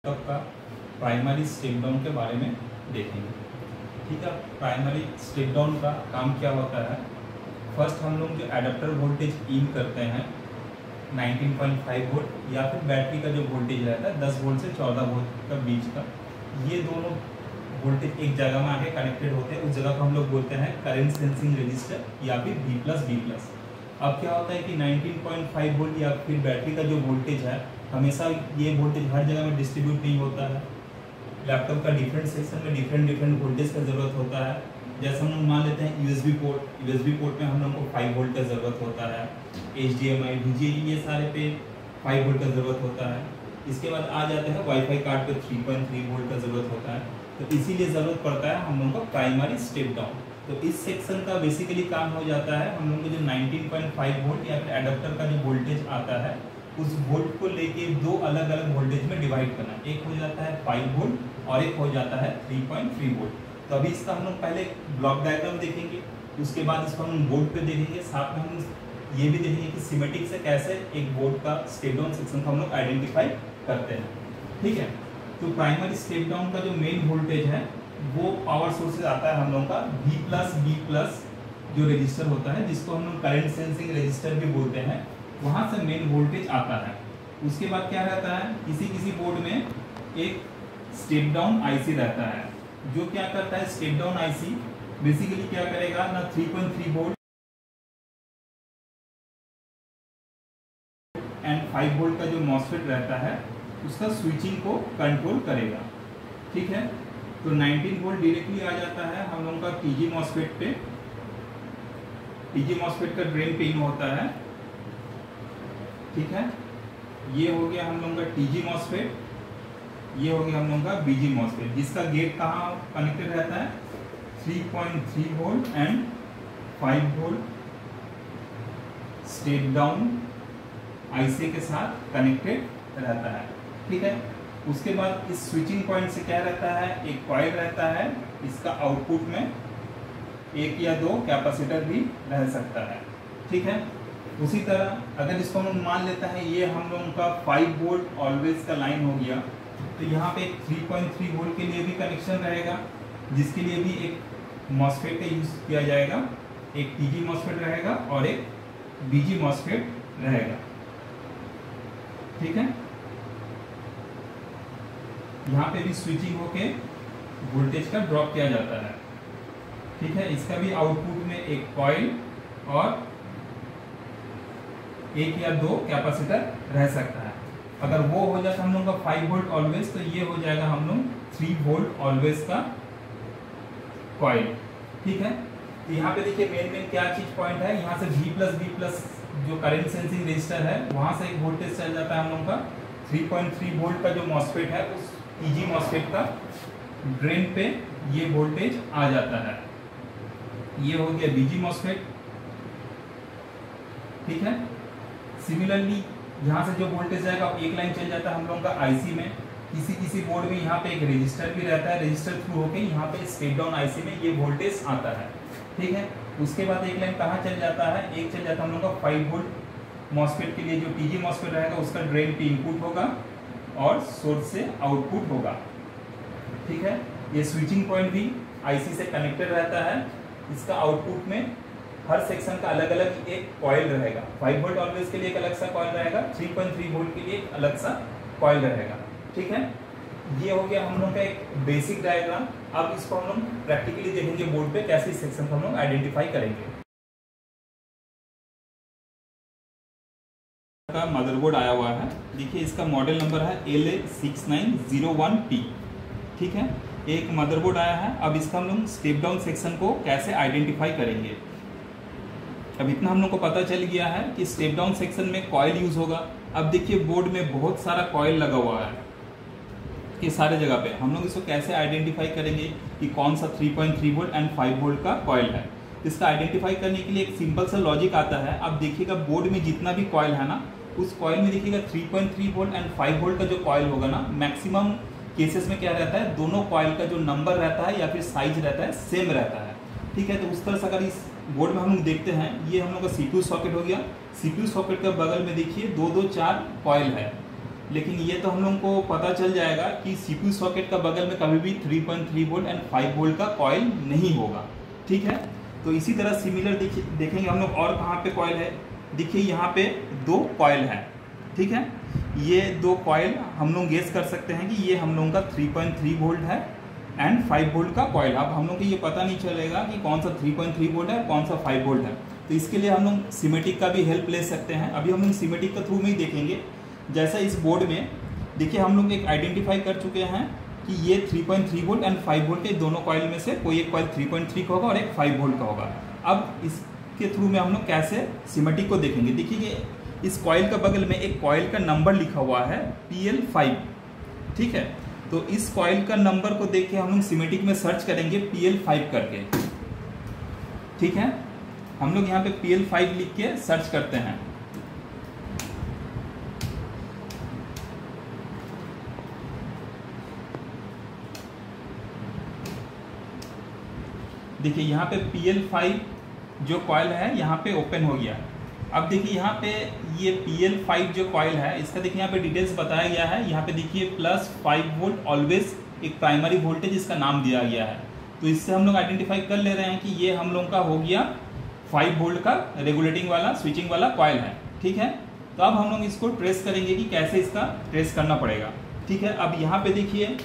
का primary step down के बारे में देखेंगे। ठीक है, प्राइमरी स्टेप डाउन का काम क्या होता है। फर्स्ट हम लोग जो एडाप्टर वोल्टेज इन करते हैं 19.5 वोल्ट या फिर बैटरी का जो वोल्टेज रहता है 10 वोल्ट से 14 वोल्ट का बीच का, ये दोनों वोल्टेज एक जगह में आके कनेक्टेड होते हैं। उस जगह को हम लोग बोलते हैं करंट सेंसिंग रजिस्टर या फिर V+V+। अब क्या होता है कि 19.5 वोल्ट या फिर बैटरी का जो वोल्टेज है, हमेशा ये वोल्टेज हर जगह में डिस्ट्रीब्यूट नहीं होता है। लैपटॉप का डिफरेंट सेक्शन में डिफरेंट वोल्टेज का ज़रूरत होता है। जैसे हम लोग मान लेते हैं यूएसबी पोर्ट में हम लोग को 5 वोल्ट का ज़रूरत होता है। HDMI VGA ये सारे पे 5 वोल्ट का ज़रूरत होता है। इसके बाद आ जाते हैं वाईफाई कार्ड पे 3.3 वोल्ट का ज़रूरत होता है। तो इसीलिए ज़रूरत पड़ता है हम लोगों को प्राइमरी स्टेप डाउन। तो इस सेक्शन का बेसिकली काम हो जाता है हम लोग को जो 19.5 वोल्ट या फिर एडाप्टर का जो वोल्टेज आता है उस वोल्ट को लेके दो अलग अलग वोल्टेज में डिवाइड करना। एक हो जाता है 5 वोल्ट और एक हो जाता है 3.3 वोल्ट। तो अभी इसका हम लोग पहले ब्लॉक डायग्राम देखेंगे, उसके बाद इसको हम बोर्ड पे देखेंगे, साथ में हम ये भी देखेंगे कि सिमेटिक से कैसे एक बोर्ड का स्टेप डाउन सेक्शन को हम लोग आइडेंटिफाई करते हैं। ठीक है, तो प्राइमरी स्टेप डाउन का जो मेन वोल्टेज है वो पावर सोर्स से आता है हम लोगों का V+V+ जो रजिस्टर होता है, जिसको हम लोग करंट सेंसिंग रजिस्टर भी बोलते हैं, वहाँ से मेन वोल्टेज आता है। उसके बाद क्या रहता है, किसी बोर्ड में एक स्टेप डाउन IC रहता है, जो क्या करता है स्टेप डाउन IC बेसिकली क्या करेगा ना 3.3 वोल्ट एंड 5 वोल्ट का जो मॉसफेट रहता है उसका स्विचिंग को कंट्रोल करेगा। ठीक है, तो 19 वोल्ट डायरेक्टली आ जाता है हम लोगों का TG मॉसफेट पे। TG मॉसफेट का ड्रेन पिन होता है। ठीक है, ये हो गया हम लोगों का TG मॉसफेट, ये हो गया हम लोगों का BG मॉसफेट, जिसका गेट कहाँ कनेक्टेड रहता है 3.3 volt and 5 volt step down IC के साथ कनेक्टेड रहता है। ठीक है, उसके बाद इस स्विचिंग पॉइंट से क्या रहता है, एक कॉइल रहता है, इसका आउटपुट में 1 या 2 कैपेसिटर भी रह सकता है। ठीक है, उसी तरह अगर इसको हम मान लेते हैं ये हम लोगों का 5 वोल्ट ऑलवेज का लाइन हो गया, तो यहाँ पे एक 3.3 वोल्ट के लिए भी कनेक्शन रहेगा, जिसके लिए भी एक मॉसफेट का यूज किया जाएगा। एक TG मॉसफेट रहेगा और एक BG मॉसफेट रहेगा। ठीक है, यहाँ पे भी स्विचिंग होके वोल्टेज का ड्रॉप किया जाता है। ठीक है, इसका भी आउटपुट में एक कॉइल और 1 या 2 कैपेसिटर रह सकता है। अगर वो हो जाता हम लोग का 5 वोल्ट ऑलवेज, तो ये हो जाएगा हम लोग 3 वोल्ट ऑलवेज का कॉइल। ठीक है, तो यहाँ पे देखिए मेन क्या चीज पॉइंट है, यहाँ से V+V+ जो करंट सेंसिंग रजिस्टर है वहां से एक वोल्टेज चल जाता है हम लोग का 3.3 वोल्ट का जो मॉसफेट है उस TG मॉसफेट का ड्रेन पे ये वोल्टेज आ जाता है। ये हो गया BG मॉसफेट। ठीक है, सिमिलरली यहाँ से जो वोल्टेज जाएगा एक लाइन चल जाता है हम लोग का IC में। किसी बोर्ड में यहाँ पे एक रजिस्टर भी रहता है, रजिस्टर थ्रू होके यहाँ पे स्टेप डाउन IC में ये वोल्टेज आता है। ठीक है, उसके बाद एक लाइन कहाँ चल जाता है, एक चल जाता है हम लोग का 5 वोल्ट मॉसफेट के लिए जो TG मॉसफेट रहेगा उसका ड्रेन पे इनपुट होगा और सोर्स से आउटपुट होगा। ठीक है, ये स्विचिंग पॉइंट भी IC से कनेक्टेड रहता है। इसका आउटपुट में हर सेक्शन का अलग अलग एक कॉइल रहेगा। 5 वोल्ट ऑलवेज के लिए एक अलग सा कॉइल रहेगा, 3.3 वोल्ट के लिए एक अलग सा कॉइल रहेगा। ठीक है, ये हो गया हम लोग का एक बेसिक डायग्राम। अब इसको हम लोग प्रैक्टिकली देखेंगे बोर्ड पे कैसे इस सेक्शन को हम लोग आइडेंटिफाई करेंगे। का मदरबोर्ड आया हुआ है, देखिए इसका मॉडल नंबर है LA6901T। ठीक है, एक मदरबोर्ड आया है। अब इसका हम लोग स्टेप डाउन सेक्शन को कैसे आइडेंटिफाई करेंगे। अब इतना हम लोग को पता चल गया है कि स्टेप डाउन सेक्शन में कॉइल यूज होगा। अब देखिए बोर्ड में बहुत सारा कॉइल लगा हुआ है कि सारे जगह पे हम लोग इसको कैसे आइडेंटिफाई करेंगे कि कौन सा 3.3 वोल्ट एंड 5 वोल्ट का कॉइल है। इसका आइडेंटिफाई करने के लिए एक सिंपल सा लॉजिक आता है। अब देखिएगा बोर्ड में जितना भी कॉइल है ना, उस कॉइल में देखिएगा 3.3 वोल्ट एंड 5 वोल्ट का जो कॉइल होगा ना, मैक्सिमम केसेस में क्या रहता है, दोनों कॉइल का जो नंबर रहता है या फिर साइज रहता है सेम रहता है। ठीक है, तो उस तरह से अगर इस बोर्ड में हम लोग देखते हैं, ये हम लोग का CPU सॉकेट हो गया। CPU सॉकेट के बगल में देखिए 2 2 4 कॉइल है। लेकिन ये तो हम लोगों को पता चल जाएगा कि सीपीयू सॉकेट का बगल में कभी भी 3.3 वोल्ट एंड 5 वोल्ट का कॉइल नहीं होगा। ठीक है, तो इसी तरह सिमिलर देखेंगे हम लोग और कहाँ पे कॉइल है। देखिए यहाँ पे 2 कॉइल है। ठीक है, ये 2 कॉइल हम लोग गेस कर सकते हैं कि ये हम लोगों का 3.3 वोल्ट है एंड 5 वोल्ट का कॉइल। अब हम लोग को ये पता नहीं चलेगा कि कौन सा 3.3 वोल्ट है कौन सा 5 वोल्ट है, तो इसके लिए हम लोग सीमेटिक का भी हेल्प ले सकते हैं। अभी हम लोग सीमेटिक के थ्रू में ही देखेंगे। जैसा इस बोर्ड में देखिए हम लोग एक आइडेंटिफाई कर चुके हैं कि ये 3.3 वोल्ट एंड 5 वोल्ट के दोनों कॉइल में से कोई एक कॉइल 3.3 का होगा और एक 5 वोल्ट का होगा। अब इसके थ्रू में हम लोग कैसे सीमेटिक को देखेंगे। देखिए इस कॉइल का बगल में एक कॉइल का नंबर लिखा हुआ है PL5। ठीक है, तो इस कॉइल का नंबर को देख के हम लोग सीमेटिक में सर्च करेंगे PL5 करके। ठीक है, हम लोग यहाँ पे PL5 लिख के सर्च करते हैं। देखिए यहाँ पे PL5 जो कॉइल है यहाँ पे ओपन हो गया। अब देखिए यहाँ पे ये PL5 जो कॉइल है इसका देखिए यहाँ पे डिटेल्स बताया गया है। यहाँ पे देखिए +5 वोल्ट ऑलवेज एक प्राइमरी वोल्टेज इसका नाम दिया गया है। तो इससे हम लोग आइडेंटिफाई कर ले रहे हैं कि ये हम लोग का हो गया 5 वोल्ट का रेगुलेटिंग वाला स्विचिंग वाला कॉइल है। ठीक है, तो अब हम लोग इसको ट्रेस करेंगे कि कैसे इसका ट्रेस करना पड़ेगा। ठीक है, अब यहाँ पे देखिए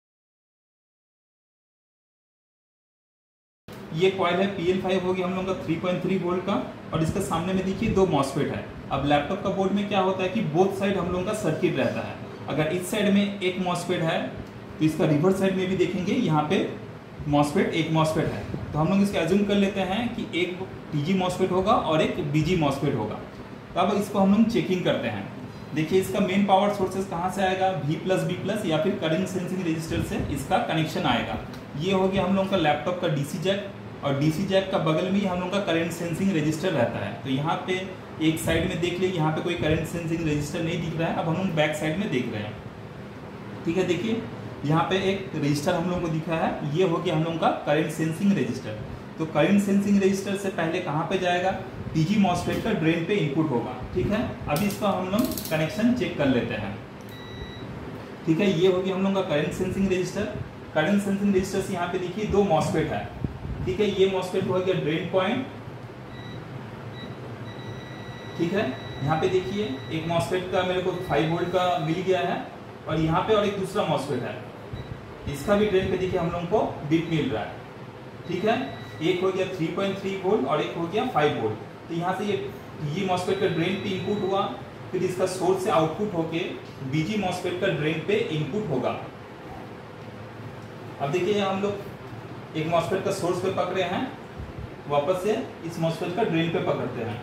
ये कॉइल है PL5 हो गया हम लोग का 3.3 वोल्ट का, और इसके सामने में देखिए 2 मॉसफेट है। अब लैपटॉप का बोर्ड में क्या होता है कि बोथ साइड हम लोग का सर्किट रहता है। अगर इस साइड में एक मॉसफेट है तो इसका रिवर्स साइड में भी देखेंगे यहाँ पे एक मॉसफेट है। तो हम लोग इसको एज्यूम कर लेते हैं कि एक TG मॉसफेट होगा और एक BG मॉसफेट होगा। तो अब इसको हम लोग चेकिंग करते हैं। देखिए इसका मेन पावर सोर्सेस कहाँ से आएगा, V+B+ या फिर करंट सेंसिंग रजिस्टर से इसका कनेक्शन आएगा। ये हो गया हम लोग का लैपटॉप का DC जैक, और DC जैक का बगल में ही हम लोग का करंट सेंसिंग रजिस्टर रहता है। तो यहाँ पे एक साइड में देख लिए यहाँ पे कोई करंट सेंसिंग रजिस्टर नहीं दिख रहा है। अब हम लोग बैक साइड में देख रहे हैं। ठीक है, देखिए यहाँ पे एक रजिस्टर हम लोग को दिखा है, ये हो गया हम लोग का करंट सेंसिंग रजिस्टर। तो करंट सेंसिंग रजिस्टर से पहले कहाँ पे जाएगा, TG मॉसफेट का ड्रेन पे इनपुट होगा। ठीक है, अभी इसका हम लोग कनेक्शन चेक कर लेते हैं। ठीक है, ये हो गया हम लोग का current sensing resistor. Current sensing resistor से यहाँ पे देखिए 2 मॉसफेट है। ठीक है, ये मॉसफेट हो गया ड्रेन पॉइंट। ठीक है, यहाँ पे देखिए एक मॉसफेट का मेरे को 5 वोल्ट का मिल गया है, और यहाँ पे और एक दूसरा मॉसफेट है, इसका भी ड्रेन पे देखिए हम लोग को बिट मिल रहा है। ठीक है, एक हो गया 3.3 वोल्ट और एक हो गया 5 वोल्ट। तो यहाँ से ये मॉसफेट का ड्रेन पे इनपुट हुआ, फिर इसका सोर्स से आउटपुट होके BG मॉसफेट का ड्रेन पे इनपुट होगा। अब देखिए हम लोग एक मॉसफेट का सोर्स पे पकड़े हैं, वापस से इस मॉसफेट का ड्रेन पे पकड़ते हैं।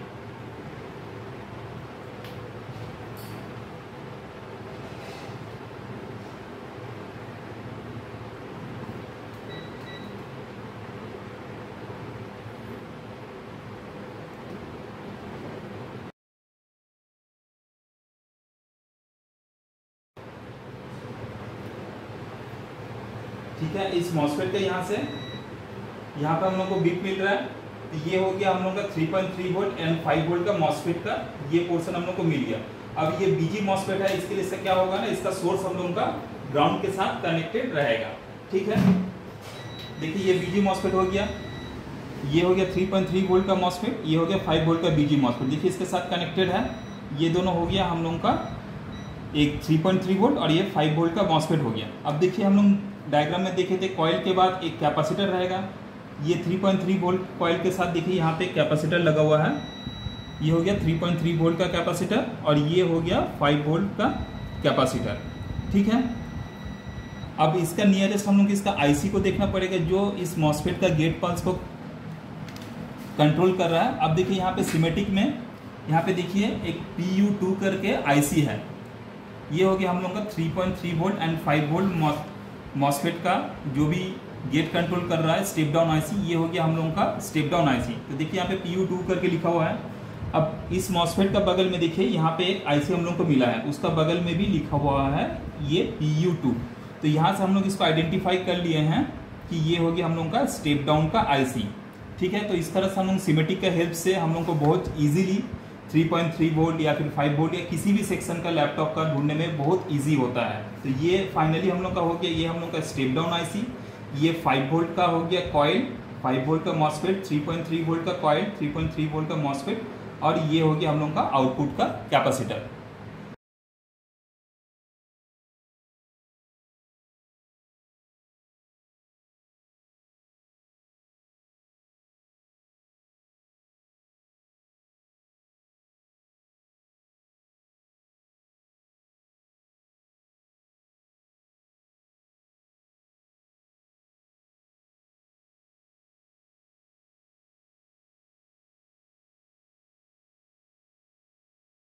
ठीक है, इस मॉसफेट के यहाँ पे हम लोग को बिट मिल रहा है। तो ये हो गया हम लोग का 3.3 वोल्ट एंड 5 वोल्ट का मॉसफेट का ये पोर्शन हम लोग को मिल गया। अब ये BG मॉसफेट है, इसके लिए इससे क्या होगा ना, इसका सोर्स हम लोगों का ग्राउंड के साथ कनेक्टेड रहेगा। ठीक है, देखिए ये BG मॉसफेट हो गया, ये हो गया 3.3 वोल्ट का मॉसफेट, ये हो गया 5 वोल्ट का BG मॉसफेट। देखिए इसके साथ कनेक्टेड है। ये दोनों हो गया हम लोगों का एक 3.3 वोल्ट और ये 5 वोल्ट का मॉसफेट हो गया। अब देखिए हम लोग डायग्राम में देखे थे कॉइल के बाद एक कैपेसिटर रहेगा। ये 3.3 वोल्ट कॉइल के साथ देखिए यहाँ पे कैपेसिटर लगा हुआ है। ये हो गया 3.3 वोल्ट का कैपेसिटर और ये हो गया 5 वोल्ट का कैपेसिटर। ठीक है, अब इसका नियरेस्ट हम लोग इसका IC को देखना पड़ेगा जो इस मॉसफेट का गेट पल्स को कंट्रोल कर रहा है। अब देखिए यहाँ पे सिमेटिक में यहाँ पे देखिए एक PU2 करके IC है। ये हो गया हम लोग का 3.3 वोल्ट एंड 5 वोल्ट मॉसफेट का जो भी गेट कंट्रोल कर रहा है स्टेप डाउन IC। ये हो गया हम लोगों का स्टेप डाउन IC। तो देखिए यहाँ पे PU2 करके लिखा हुआ है। अब इस मॉसफेट का बगल में देखिए यहाँ पे एक IC हम लोग को मिला है, उसका बगल में भी लिखा हुआ है ये PU2। तो यहाँ से हम लोग इसको आइडेंटिफाई कर लिए हैं कि ये हो गया हम लोगों का स्टेप डाउन का IC। ठीक है, तो इस तरह से हम लोग सीमेटिक के हेल्प से हम लोग को बहुत ईजिली 3.3 वोल्ट या फिर 5 वोल्ट या किसी भी सेक्शन का लैपटॉप का ढूंढने में बहुत इजी होता है। तो ये फाइनली हम लोग का हो गया, ये हम लोग का स्टेप डाउन आईसी, ये 5 वोल्ट का हो गया कॉइल, 5 वोल्ट का मॉसफेट, 3.3 वोल्ट का कॉइल, 3.3 वोल्ट का मॉसफेट, और ये हो गया हम लोग का आउटपुट का कैपेसिटर।